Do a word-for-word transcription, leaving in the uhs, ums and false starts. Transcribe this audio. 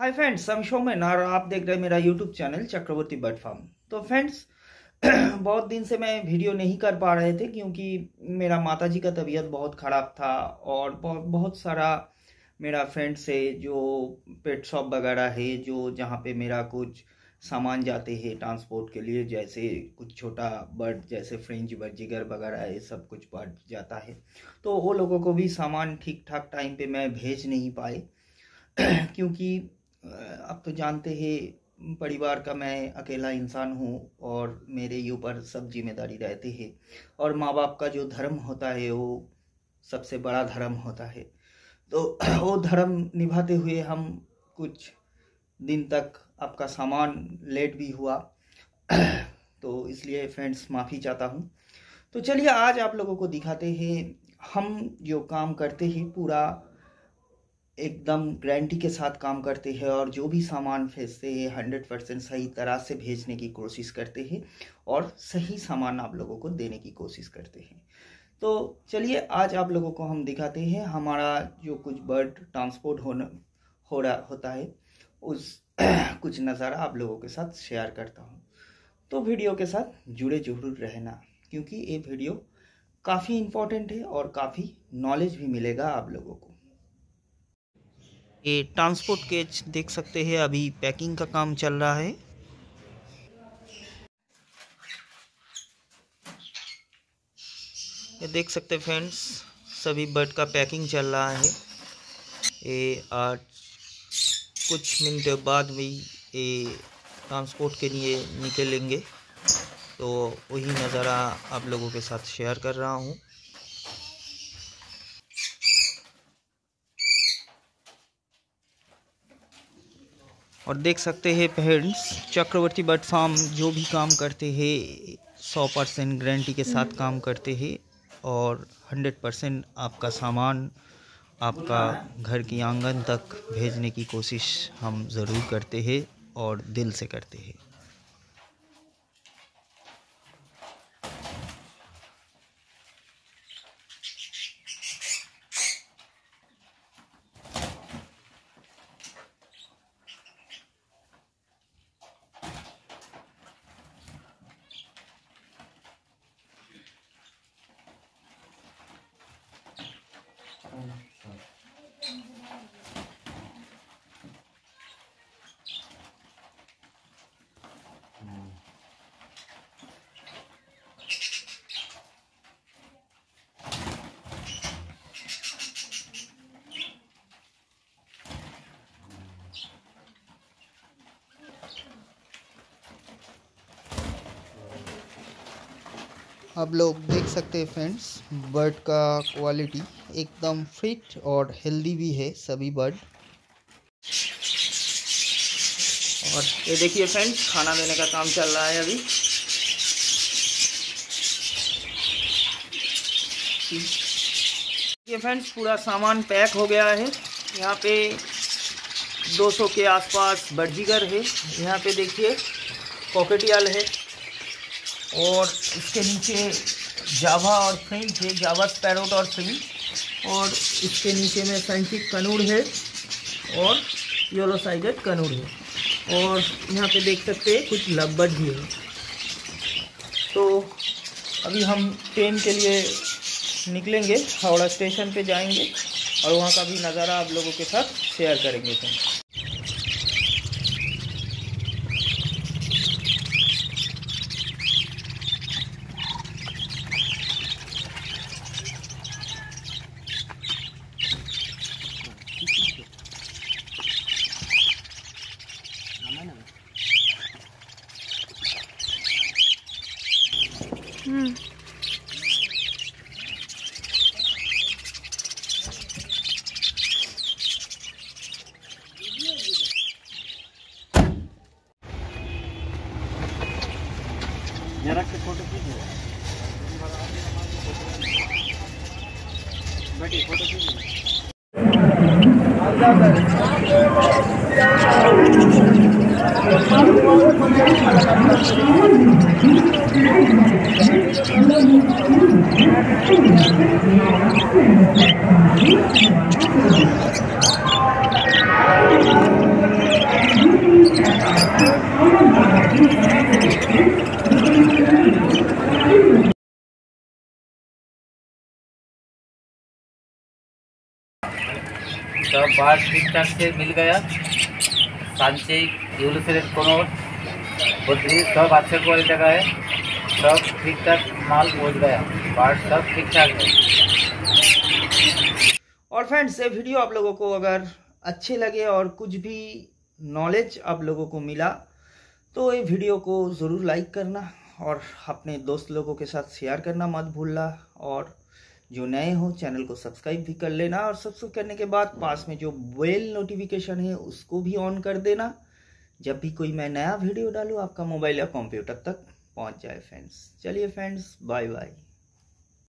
Hi friends, मैं showmen और आप देख रहे हैं मेरा YouTube channel Chakravarti bird farm. तो फ्रेंड्स बहुत दिन से मैं वीडियो नहीं कर पा रहे थे क्योंकि मेरा माताजी का तबीयत बहुत ख़राब था और बहुत बहुत सारा मेरा फ्रेंड्स है जो पेट शॉप वगैरह है, जो जहाँ पे मेरा कुछ सामान जाते हैं ट्रांसपोर्ट के लिए, जैसे कुछ छोटा बर्ड जैसे फ्रेंच बर्जिगर वगैरह ये सब कुछ बर्ड जाता है, तो वो लोगों को भी सामान ठीक ठाक टाइम पे मैं भेज नहीं पाए क्योंकि अब तो जानते हैं परिवार का मैं अकेला इंसान हूँ और मेरे ऊपर सब जिम्मेदारी रहती है और माँ बाप का जो धर्म होता है वो सबसे बड़ा धर्म होता है। तो वो धर्म निभाते हुए हम कुछ दिन तक आपका सामान लेट भी हुआ तो इसलिए फ्रेंड्स माफ़ी चाहता हूँ। तो चलिए आज आप लोगों को दिखाते हैं हम जो काम करते हैं पूरा एकदम गारंटी के साथ काम करते हैं और जो भी सामान भेजते हैं हंड्रेड परसेंट सही तरह से भेजने की कोशिश करते हैं और सही सामान आप लोगों को देने की कोशिश करते हैं। तो चलिए आज आप लोगों को हम दिखाते हैं हमारा जो कुछ बर्ड ट्रांसपोर्ट होना हो रहा होता है उस कुछ नज़ारा आप लोगों के साथ शेयर करता हूँ। तो वीडियो के साथ जुड़े जरूर रहना क्योंकि ये वीडियो काफ़ी इम्पोर्टेंट है और काफ़ी नॉलेज भी मिलेगा आप लोगों को। ये ट्रांसपोर्ट केज देख सकते हैं, अभी पैकिंग का काम चल रहा है। ये देख सकते हैं फ्रेंड्स, सभी बर्ड का पैकिंग चल रहा है। ये आज कुछ मिनट बाद भी ये ट्रांसपोर्ट के लिए निकलेंगे, तो वही नज़ारा आप लोगों के साथ शेयर कर रहा हूँ। और देख सकते हैं फ्रेंड्स, चक्रवर्ती बर्ड फार्म जो भी काम करते हैं सौ परसेंट गारंटी के साथ काम करते हैं और हंड्रेड परसेंट आपका सामान आपका घर की आंगन तक भेजने की कोशिश हम ज़रूर करते हैं और दिल से करते हैं। आप लोग देख सकते हैं फ्रेंड्स, बर्ड का क्वालिटी एकदम फिट और हेल्दी भी है सभी बर्ड। और ये देखिए फ्रेंड्स, खाना देने का काम चल रहा है अभी। ये फ्रेंड्स पूरा सामान पैक हो गया है। यहाँ पे दो सौ के आसपास बर्जिगर है। यहाँ पे देखिए कॉकटियल है और इसके नीचे जावा और फ्रेंच है, जावा स्पैरोट और फ्रेंच, और इसके नीचे में फ्रेंचिक कनूर है और येलो साइडेड कनूर है। और यहाँ पे देख सकते हैं कुछ लवबर्ड भी है। तो अभी हम ट्रेन के लिए निकलेंगे, हावड़ा स्टेशन पे जाएंगे और वहाँ का भी नज़ारा आप लोगों के साथ शेयर करेंगे फ्रेंड्स। हम्म जरा के फोटो कीजिए, बैठिए फोटो कीजिए। सब बार ठीक ठाक से मिल गया। सांचे इवोल्यूशन कोनो बदली सब अच्छे क्वालिटी का है, सब ठीक ठाक माल पहुँच गया, पार्ट सब ठीक ठाक है। और फ्रेंड्स ये वीडियो आप लोगों को अगर अच्छे लगे और कुछ भी नॉलेज आप लोगों को मिला तो ये वीडियो को ज़रूर लाइक करना और अपने दोस्त लोगों के साथ शेयर करना मत भूलना। और जो नए हो चैनल को सब्सक्राइब भी कर लेना, और सब्सक्राइब करने के बाद पास में जो बेल नोटिफिकेशन है उसको भी ऑन कर देना, जब भी कोई मैं नया वीडियो डालूँ आपका मोबाइल या कंप्यूटर तक पहुंच जाए फ्रेंड्स। चलिए फ्रेंड्स, बाय बाय।